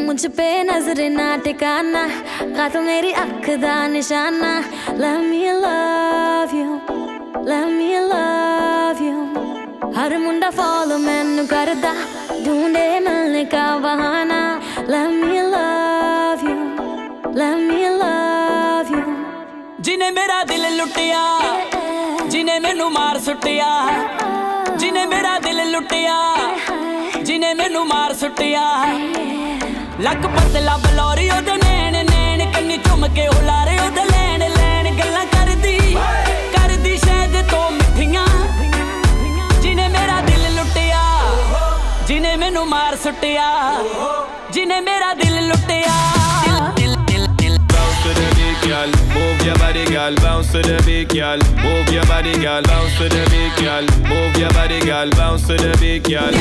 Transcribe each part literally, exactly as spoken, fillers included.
मुझ पे नजर ना टिकाना, खा तो मेरी अख दा निशाना। Let me love you, let me love you। हर मुंडा फॉलो मैनू करदा, ढूंढे मिलने का बहाना। Let me love you, let me love you। जिने मेरा दिल लुटिया, जिने मैनू मार सुटिया, जिने मेरा दिल लुटिया, जिने मैनू मार सुटिया। लक पतला बलौरी ओदे नैन नैन, कन्नी चुम के उलारे ओदे लैन लैन। गल्लां करदी करदी शायद तो मिठियां, जिने मेरा दिल लुटिया, जिने मैनू मार सुटिया, जिने मेरा दिल लुटिया। Bounce to the beat, girl. Move your body, girl. Bounce to the beat, girl. Move your body, girl. Bounce to the beat, girl. Move your body, girl. Bounce to the beat, girl.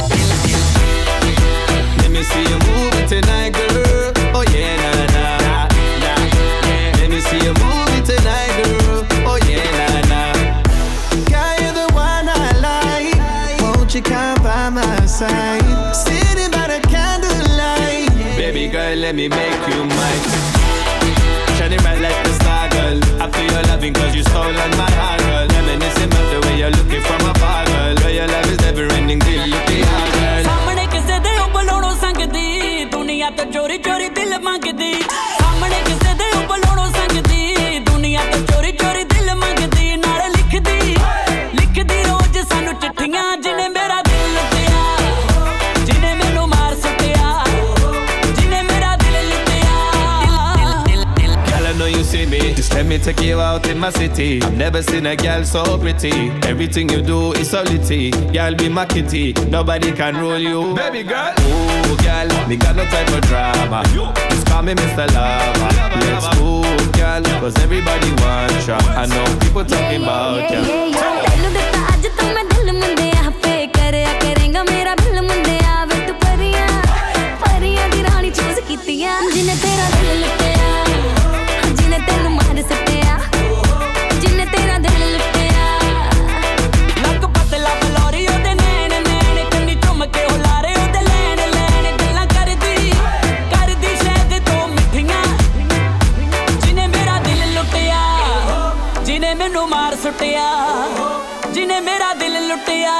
Let me see you move it tonight, girl. Oh yeah, na na na. Let me see you move it tonight, girl. Oh yeah, na na. Girl, you're the one I like. Won't you come by my side? Sitting by the candlelight. Baby girl, let me make you mine. Shining bright like the star, girl. I feel your loving cause you stolen my heart, girl. Reminiscing about the way you're looking from afar, girl. Girl, your love is never ending till you be hard, girl. सामने किसे दे उबलोड़ो संगदी, दुनिया तो चोरी चोरी दिल मांगदी। सामने किसे दे उबलोड़ो संगदी, दुनिया तो चोरी चोरी दिल मांगदी। नाले लिखदी लिखदी रोज सानू चिट्ठियां, जिने मेरा दिल लुटिया, जिने मैनू मार सुटिया, जिने मेरा दिल लुटिया। Girl, I know you see me. Just let me take you out in my city. I've never seen a girl so pretty. Everything you do is so litty. Girl, be my kitty. Nobody can rule you. Baby girl. Ooh, girl, me got no time for drama. Just call me Mister Lover. Let's move, girl, cause everybody wants ya. I know people talking about ya. तैनू दिता अज तो मैं दिल मुंडिया पे करया करेंगा मेरा दिल मुंडिया। वे तू परियां परियां दी रानी चूज कीतियां, जिने तेरा दिल लुटिया, जिने तेनू मार सटिया, जिने तेरा दिल लुटिया। लक पतला बलौरी ओदे नैन नैन, कन्नी चुम के उलारे ओदे लैन लैन। गल्लां करदी करदी शायद तो मिठियां, जिने मेरा दिल लुटिया, जिने मैनू मार सुटिया, जिने मेरा दिल लुटिया।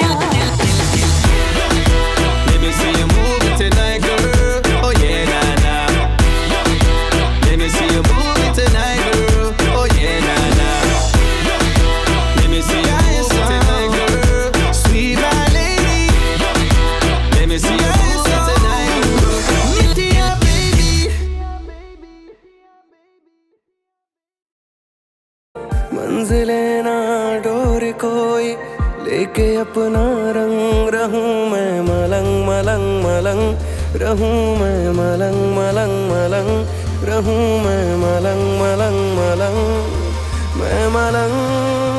Let me see you move it tonight, girl. Oh yeah, na na. Let me see you move it tonight, girl. Oh yeah, na na. Let me see you move it tonight, girl. Sweet my lady. Let me see you move it tonight, girl. Lift it up, baby. मंजिलें ना door कोई लेके अपना रंग, रहूं मैं मलंग मलंग मलंग। रहूं मैं मलंग मलंग मलंग। रहूं मैं मलंग मलंग मलंग। मैं मलंग